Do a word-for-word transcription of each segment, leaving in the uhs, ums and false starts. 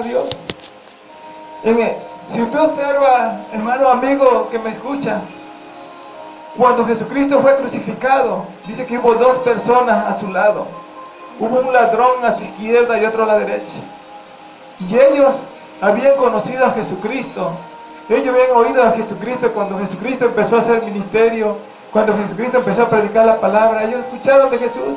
Dios. En el, si usted observa, hermano amigo que me escucha, cuando Jesucristo fue crucificado, dice que hubo dos personas a su lado. Hubo un ladrón a su izquierda y otro a la derecha. Y ellos habían conocido a Jesucristo. Ellos habían oído a Jesucristo cuando Jesucristo empezó a hacer ministerio, cuando Jesucristo empezó a predicar la palabra. Ellos escucharon de Jesús.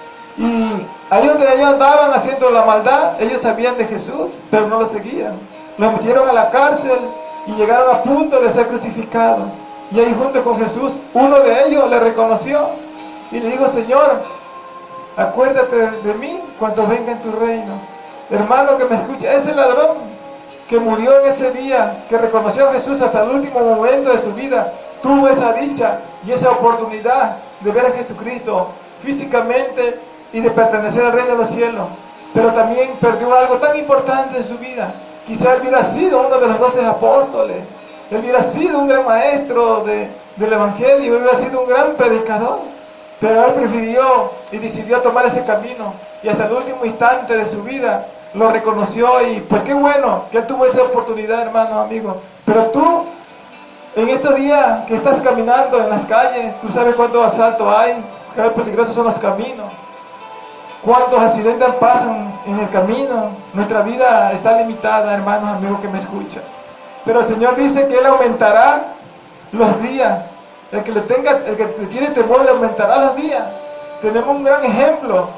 Y ahí donde ellos andaban haciendo la maldad, ellos sabían de Jesús, pero no lo seguían. Los metieron a la cárcel y llegaron a punto de ser crucificados. Y ahí junto con Jesús, uno de ellos le reconoció y le dijo: Señor, acuérdate de, de mí cuando venga en tu reino. Hermano que me escucha, ese ladrón que murió en ese día, que reconoció a Jesús hasta el último momento de su vida, tuvo esa dicha y esa oportunidad de ver a Jesucristo físicamente y de pertenecer al reino de los cielos, pero también perdió algo tan importante en su vida. Quizá él hubiera sido uno de los doce apóstoles, él hubiera sido un gran maestro de, del evangelio, él hubiera sido un gran predicador, pero él prefirió y decidió tomar ese camino, y hasta el último instante de su vida lo reconoció. Y pues qué bueno que él tuvo esa oportunidad, hermano, amigo. Pero tú, en estos días que estás caminando en las calles, tú sabes cuántos asaltos hay, qué peligrosos son los caminos, cuántos accidentes pasan en el camino. Nuestra vida está limitada, hermanos, amigos que me escuchan. Pero el Señor dice que Él aumentará los días. El que le tenga, el que le tiene temor, le aumentará los días. Tenemos un gran ejemplo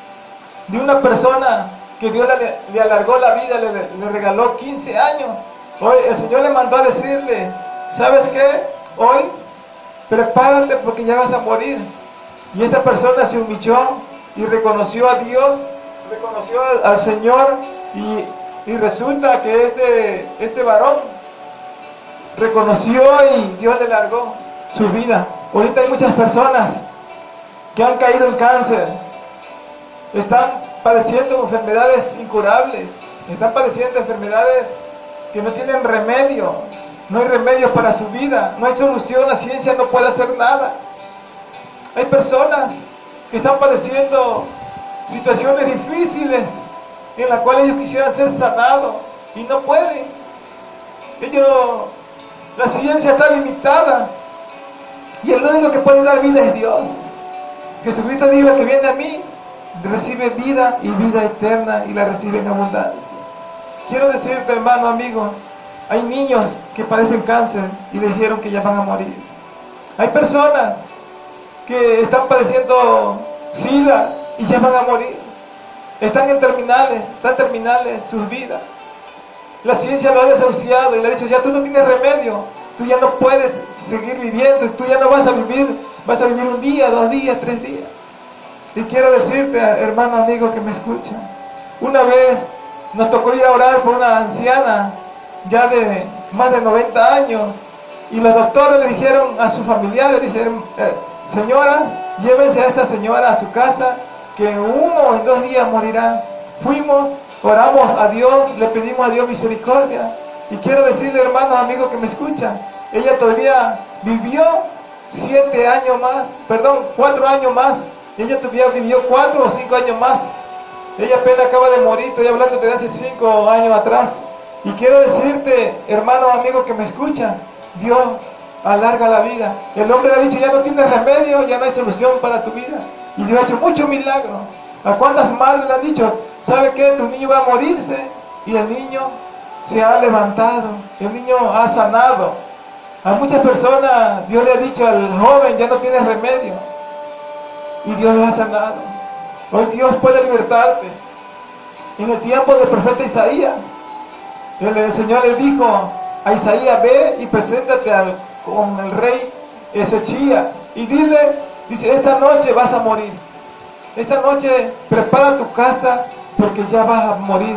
de una persona que Dios le, le alargó la vida, le, le regaló quince años. Hoy el Señor le mandó a decirle: ¿sabes qué? Hoy prepárate porque ya vas a morir. Y esta persona se humilló y reconoció a Dios, reconoció al Señor, y, y resulta que este, este varón reconoció y Dios le largó su vida. Ahorita hay muchas personas que han caído en cáncer, están padeciendo enfermedades incurables, están padeciendo enfermedades que no tienen remedio, no hay remedio para su vida, no hay solución, la ciencia no puede hacer nada. Hay personas que están padeciendo situaciones difíciles en las cuales ellos quisieran ser sanados y no pueden. Ellos, la ciencia está limitada y el único que puede dar vida es Dios. Jesucristo dijo: que viene a mí recibe vida y vida eterna, y la recibe en abundancia. Quiero decirte, hermano, amigo, hay niños que padecen cáncer y le dijeron que ya van a morir. Hay personas que están padeciendo SIDA y ya van a morir. Están en terminales, están terminales sus vidas. La ciencia lo ha desahuciado y le ha dicho: ya tú no tienes remedio, tú ya no puedes seguir viviendo, tú ya no vas a vivir, vas a vivir un día, dos días, tres días. Y quiero decirte, hermano amigo que me escucha, una vez nos tocó ir a orar por una anciana ya de más de noventa años, y los doctores le dijeron a sus familiares, dicen: eh, señora, llévense a esta señora a su casa, que en uno o en dos días morirá. Fuimos, oramos a Dios, le pedimos a Dios misericordia, y quiero decirle, hermanos, amigos que me escuchan, ella todavía vivió siete años más, perdón, cuatro años más. Ella todavía vivió cuatro o cinco años más. Ella apenas acaba de morir, estoy hablando de hace cinco años atrás. Y quiero decirte, hermano, amigo que me escucha, Dios alarga la vida. El hombre le ha dicho: ya no tienes remedio, ya no hay solución para tu vida. Y Dios ha hecho muchos milagros. ¿A cuántas madres le han dicho: ¿sabe qué? Tu niño va a morirse? Y el niño se ha levantado, el niño ha sanado. A muchas personas Dios le ha dicho al joven: ya no tienes remedio, y Dios lo ha sanado. Hoy Dios puede libertarte. En el tiempo del profeta Isaías, el, el Señor le dijo a Isaías: ve y preséntate al, con el rey Ezechías y dile, dice: esta noche vas a morir, esta noche prepara tu casa porque ya vas a morir.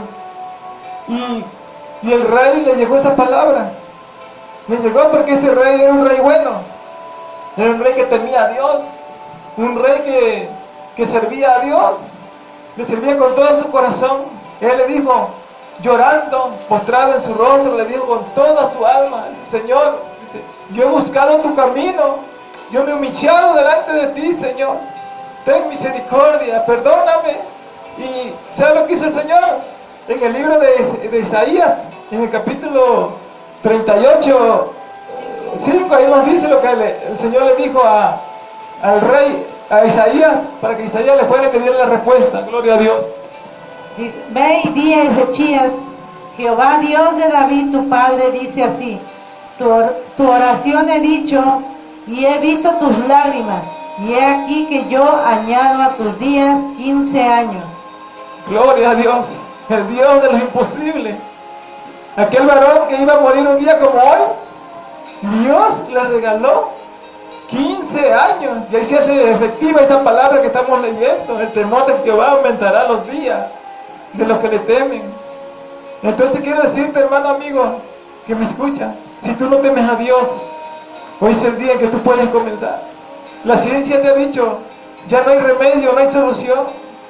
Y, y el rey le llegó esa palabra, le llegó porque este rey era un rey bueno, era un rey que temía a Dios, un rey que, que servía a Dios, le servía con todo su corazón. Él le dijo, llorando, postrado en su rostro, le dijo con toda su alma: Señor, dice, yo he buscado tu camino, yo me he humillado delante de ti, Señor, ten misericordia, perdóname. Y ¿sabe lo que hizo el Señor? en el libro de, de Isaías, en el capítulo treinta y ocho, cinco, ahí nos dice lo que el, el Señor le dijo a, al rey, a Isaías, para que Isaías le fuera a pedir la respuesta. Gloria a Dios. Dice, ve y di a Ezechías, Jehová Dios de David tu padre dice así, tu, or, tu oración he dicho y he visto tus lágrimas, y he aquí que yo añado a tus días quince años. Gloria a Dios, el Dios de lo imposible. Aquel varón que iba a morir un día como hoy, Dios le regaló quince años. Y ahí se hace efectiva esta palabra que estamos leyendo: el temor de Jehová aumentará los días de los que le temen. Entonces quiero decirte, hermano amigo que me escucha, si tú no temes a Dios, hoy es el día en que tú puedes comenzar. La ciencia te ha dicho, ya no hay remedio, no hay solución.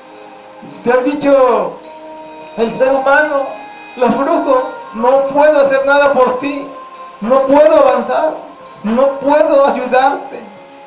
Te han dicho, el ser humano, los brujos, no puedo hacer nada por ti, no puedo avanzar, no puedo ayudarte.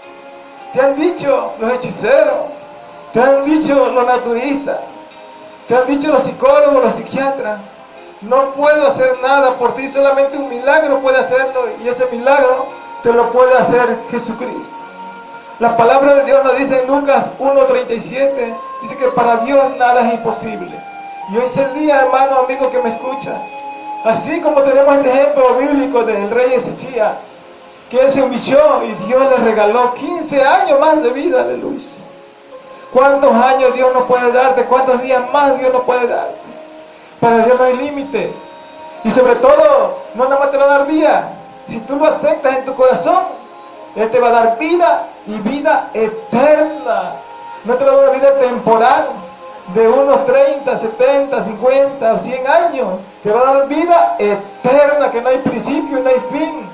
Te han dicho los hechiceros, te han dicho los naturistas, te han dicho los psicólogos, los psiquiatras, no puedo hacer nada por ti, solamente un milagro puede hacerlo, y ese milagro te lo puede hacer Jesucristo. La palabra de Dios nos dice en Lucas uno treinta y siete, dice que para Dios nada es imposible. Y hoy es el día, hermano, amigo que me escucha. Así como tenemos este ejemplo bíblico del rey Ezechías, que él se humilló y Dios le regaló quince años más de vida, aleluya. ¿Cuántos años Dios nos puede darte? ¿Cuántos días más Dios nos puede darte? Para Dios no hay límite. Y sobre todo, no nada más te va a dar días. Si tú lo aceptas en tu corazón, Él te va a dar vida y vida eterna. No te va a dar una vida temporal de unos treinta, setenta, cincuenta o cien años. Te va a dar vida eterna, que no hay principio y no hay fin.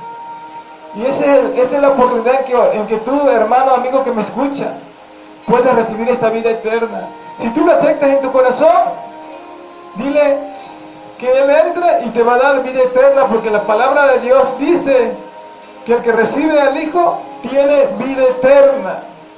Y ese es el, esta es la oportunidad en que, en que tú, hermano, amigo que me escucha, puedes recibir esta vida eterna. Si tú lo aceptas en tu corazón, dile que Él entre y te va a dar vida eterna, porque la palabra de Dios dice que el que recibe al Hijo tiene vida eterna.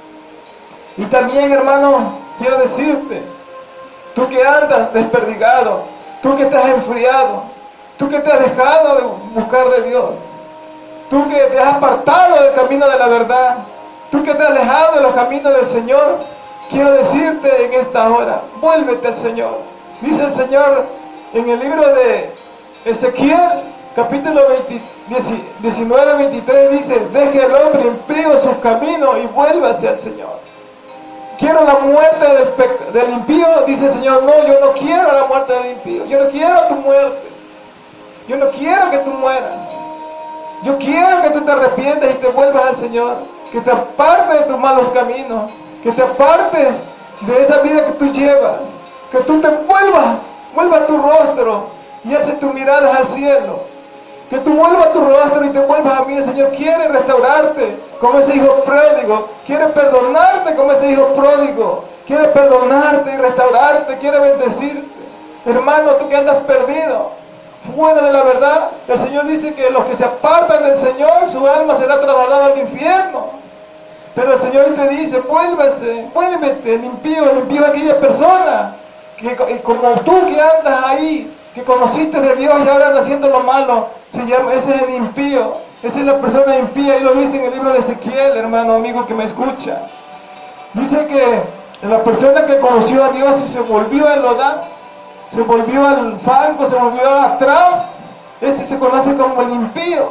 Y también, hermano, quiero decirte, tú que andas desperdigado, tú que estás enfriado, tú que te has dejado de buscar de Dios, tú que te has apartado del camino de la verdad, tú que te has alejado de los caminos del Señor, quiero decirte en esta hora, vuélvete al Señor. Dice el Señor en el libro de Ezequiel, capítulo diecinueve, veintitrés, dice, deje al hombre impío sus caminos y vuélvase al Señor. Quiero la muerte del, del impío, dice el Señor. No, yo no quiero la muerte del impío, yo no quiero tu muerte, yo no quiero que tú mueras. Yo quiero que tú te arrepientas y te vuelvas al Señor, que te apartes de tus malos caminos, que te apartes de esa vida que tú llevas, que tú te vuelvas, vuelvas tu rostro y alces tu mirada al cielo, que tú vuelvas tu rostro y te vuelvas a mí. El Señor quiere restaurarte como ese hijo pródigo, quiere perdonarte como ese hijo pródigo, quiere perdonarte y restaurarte, quiere bendecirte. Hermano, tú que andas perdido, fuera de la verdad, el Señor dice que los que se apartan del Señor, su alma será trasladada al infierno. Pero el Señor te dice, vuélvese, vuélvete, el impío, el impío es aquella persona que como tú que andas ahí, que conociste de Dios y ahora andas haciendo lo malo, se llama, ese es el impío, esa es la persona impía, y lo dice en el libro de Ezequiel, hermano, amigo que me escucha. Dice que la persona que conoció a Dios y se volvió a enlodar, se volvió al fango, se volvió atrás, ese se conoce como el impío.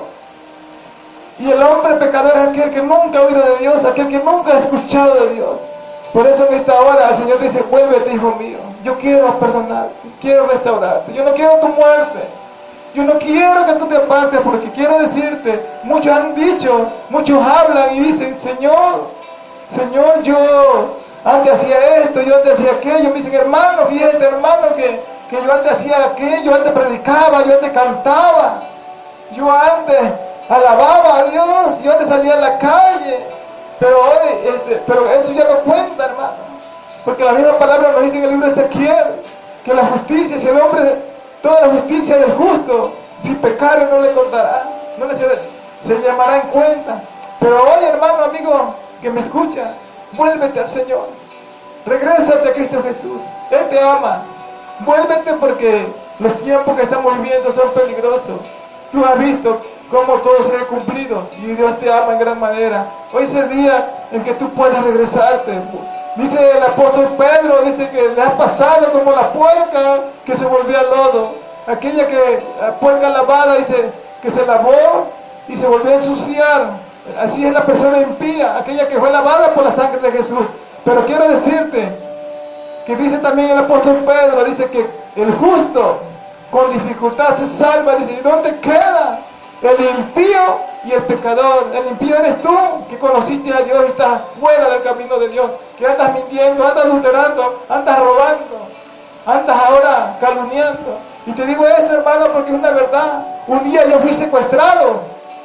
Y el hombre pecador es aquel que nunca ha oído de Dios, aquel que nunca ha escuchado de Dios. Por eso en esta hora el Señor dice, vuélvete, hijo mío, yo quiero perdonarte, quiero restaurarte, yo no quiero tu muerte, yo no quiero que tú te apartes, porque quiero decirte, muchos han dicho, muchos hablan y dicen, Señor, Señor, yo antes hacía esto, yo antes hacía aquello. Me dicen, hermano, fíjate, hermano, que, que yo antes hacía aquello, antes predicaba, yo antes cantaba, yo antes alababa a Dios, yo antes salía a la calle, pero hoy, este, pero eso ya no cuenta, hermano, porque la misma palabra nos dice en el libro de Ezequiel, que la justicia, si el hombre, toda la justicia del justo, si pecare no le contará, no le se, se llamará en cuenta. Pero hoy, hermano, amigo, que me escucha, vuélvete al Señor, regrésate a Cristo Jesús, Él te ama, Vuélvete porque los tiempos que estamos viviendo son peligrosos. Tú has visto cómo todo se ha cumplido y Dios te ama en gran manera. Hoy es el día en que tú puedes regresarte. Dice el apóstol Pedro, dice que le has pasado como la puerca que se volvió al lodo. Aquella que, la puerca lavada, dice que se lavó y se volvió a ensuciar. Así es la persona impía, aquella que fue lavada por la sangre de Jesús. Pero quiero decirte que dice también el apóstol Pedro, dice que el justo con dificultad se salva. Dice, ¿y dónde queda el impío y el pecador? El impío eres tú, que conociste a Dios y estás fuera del camino de Dios, que andas mintiendo, andas adulterando, andas robando, andas ahora calumniando. Y te digo esto, hermano, porque es una verdad. Un día yo fui secuestrado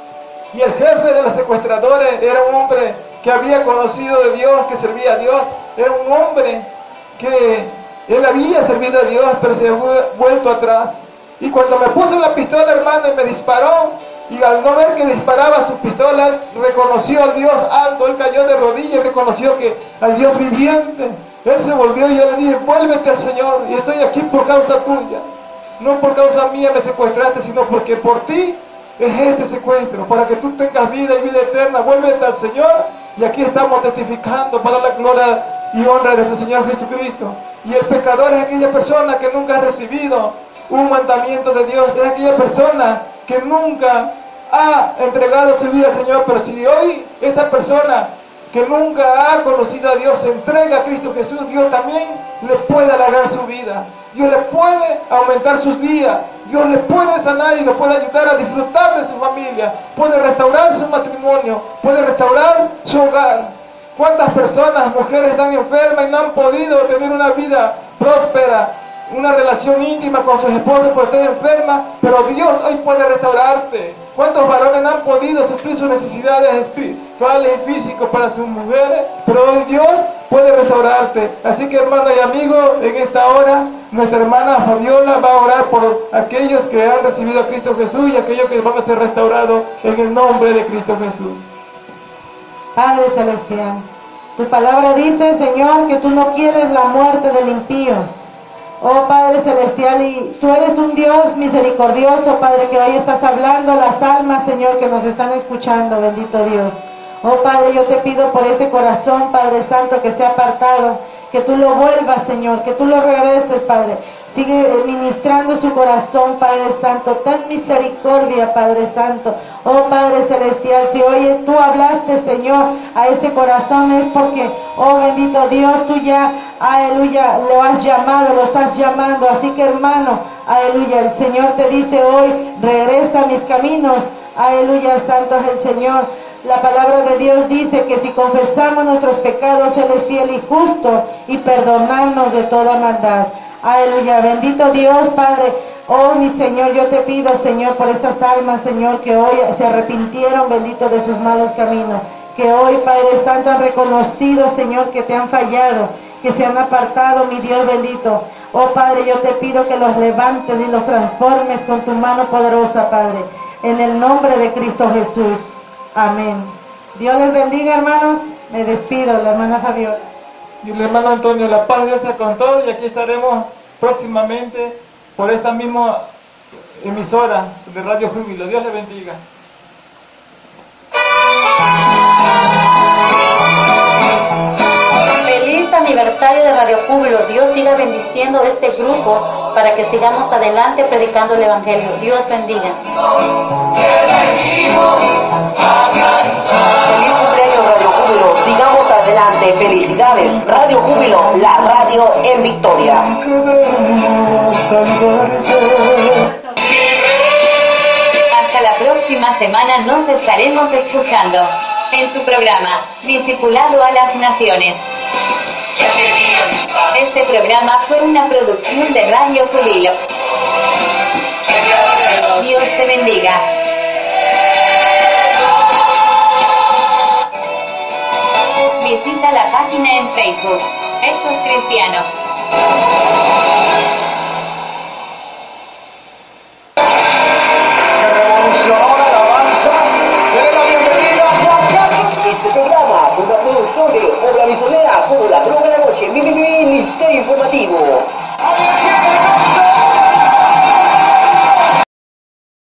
y el jefe de los secuestradores era un hombre que había conocido de Dios, que servía a Dios. Era un hombre que él había servido a Dios, pero se había vuelto atrás. Y cuando me puso la pistola, hermano, y me disparó, y al no ver que disparaba su pistola, él reconoció al Dios alto, él cayó de rodillas y reconoció que al Dios viviente. Él se volvió y yo le dije, vuélvete al Señor, y estoy aquí por causa tuya. No por causa mía me secuestraste, sino porque por ti es este secuestro, para que tú tengas vida y vida eterna. Vuélvete al Señor, y aquí estamos testificando para la gloria y honra de nuestro Señor Jesucristo. Y el pecador es aquella persona que nunca ha recibido un mandamiento de Dios, es aquella persona que nunca ha entregado su vida al Señor. Pero si hoy esa persona que nunca ha conocido a Dios se entrega a Cristo Jesús, Dios también le puede alargar su vida, Dios le puede aumentar sus días, Dios le puede sanar y le puede ayudar a disfrutar de su familia, puede restaurar su matrimonio, puede restaurar su hogar. ¿Cuántas personas, mujeres, están enfermas y no han podido tener una vida próspera, una relación íntima con sus esposos por estar enferma? Pero Dios hoy puede restaurarte. ¿Cuántos varones no han podido suplir sus necesidades espirituales y físicas para sus mujeres? Pero hoy Dios puede restaurarte. Así que, hermano y amigo, en esta hora nuestra hermana Fabiola va a orar por aquellos que han recibido a Cristo Jesús y aquellos que van a ser restaurados en el nombre de Cristo Jesús. Padre Celestial, tu palabra dice, Señor, que tú no quieres la muerte del impío. Oh Padre Celestial, y tú eres un Dios misericordioso, Padre, que hoy estás hablando a las almas, Señor, que nos están escuchando, bendito Dios. Oh Padre, yo te pido por ese corazón, Padre Santo, que se ha apartado, que tú lo vuelvas, Señor, que tú lo regreses, Padre. Sigue ministrando su corazón, Padre Santo. Ten misericordia, Padre Santo. Oh Padre Celestial, si hoy tú hablaste, Señor, a ese corazón es porque, oh bendito Dios, tú ya, aleluya, lo has llamado, lo estás llamando. Así que, hermano, aleluya, el Señor te dice hoy, regresa a mis caminos. Aleluya, santo es el Señor. La palabra de Dios dice que si confesamos nuestros pecados, Él es fiel y justo y perdonarnos de toda maldad. Aleluya, bendito Dios, Padre. Oh, mi Señor, yo te pido, Señor, por esas almas, Señor, que hoy se arrepintieron, bendito, de sus malos caminos. Que hoy, Padre Santo, han reconocido, Señor, que te han fallado, que se han apartado, mi Dios bendito. Oh, Padre, yo te pido que los levantes y los transformes con tu mano poderosa, Padre. En el nombre de Cristo Jesús. Amén. Dios les bendiga, hermanos. Me despido, la hermana Fabiola. Y el hermano Antonio, la paz de Dios sea con todos, y aquí estaremos próximamente por esta misma emisora de Radio Júbilo. Dios les bendiga. Feliz aniversario de Radio Júbilo. Dios siga bendiciendo este grupo para que sigamos adelante predicando el Evangelio. Dios bendiga. Feliz cumpleaños Radio Júbilo, sigamos adelante, felicidades, Radio Júbilo, la radio en victoria. Hasta la próxima semana nos estaremos escuchando en su programa Discipulado a las Naciones. Este programa fue una producción de Radio Júbilo. Dios te bendiga. Visita la página en Facebook, Hechos Cristianos. Revolucionó la alabanza. Denle la bienvenida a Juan Carlos. Este programa fue una producción de Obra Misionera por la Droga de la Noche, Ministerio Informativo.